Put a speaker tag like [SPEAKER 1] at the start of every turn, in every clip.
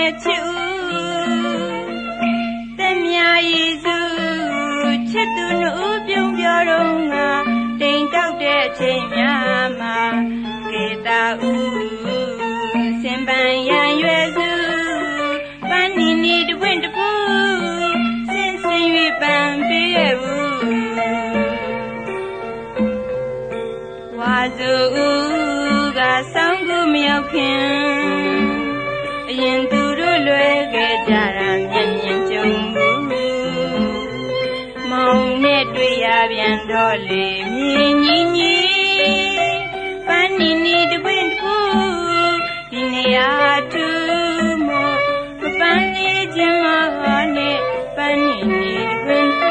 [SPEAKER 1] ချစ်သမယာယေစုချစ်သူတို့ပြုံးပြောတော့ငါတိမ်တောက်တဲ့အချိန်များမှာကေတာဥစင်ပန်းရန်ရွယ်စုပန်းနီနီတပွင့်တပူစင်စင်၍ပန်းပေးခဲ့ဘူးဝါစုကဆောင်းကူမရောက်ခင်အရင်သူတို့လွယ်ခဲ့ကြတာမြင်မြင်ကြုံဘူးမောင်နဲ့တွေ့ရပြန်တော့လေမြင်ကြီးကြီးပန်းနီနီတပွင့်တပူဒီနေရာတူမို့မပန်းလေးခြင်းမနဲ့ပန်းနီနီတပွင့်တပူ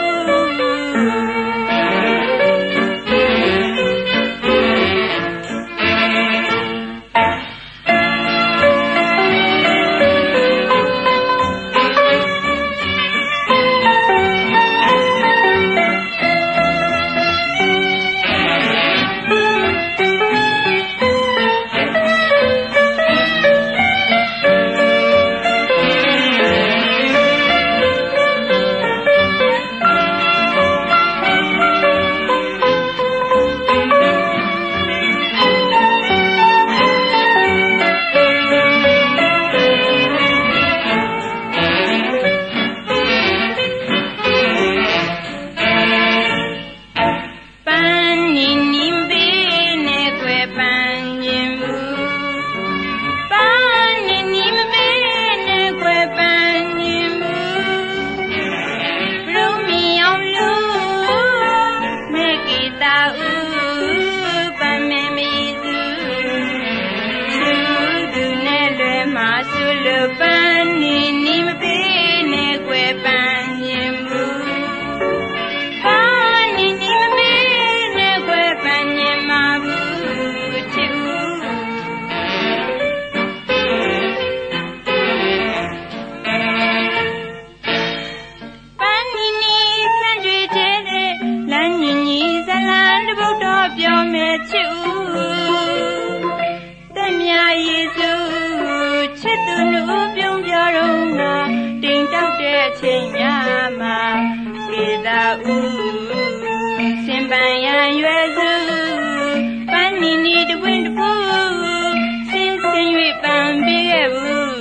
[SPEAKER 1] ချိန်များမှာကေတာဥစင်ပန်းရန်ရွယ်စုပန်းနီနီတပွင့်တပူစင်စင်၍ပန်းပေးခဲ့ဘူး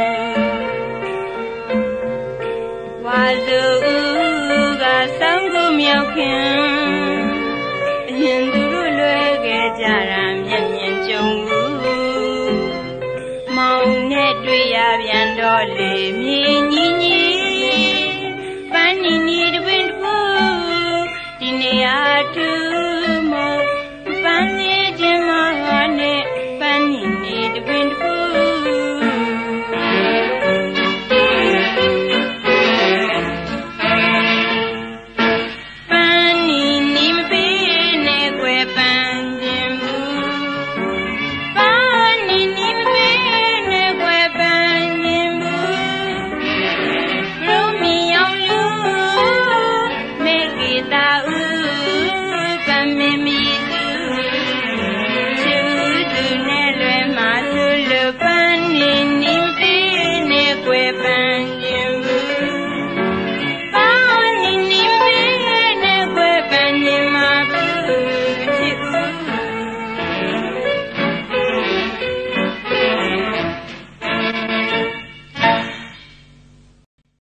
[SPEAKER 1] ဝါစုကဆောင်းကူမြောက်ခင်အရင်သူတို့လွယ်ခဲ့ကြတာမျက်မြင်ကြုံဘူးမောင်နဲ့တွေ့ရပြန်တော့လေမြင်ကြီးကြီးနီနီတပွင့်တပူဒီနေရာတူ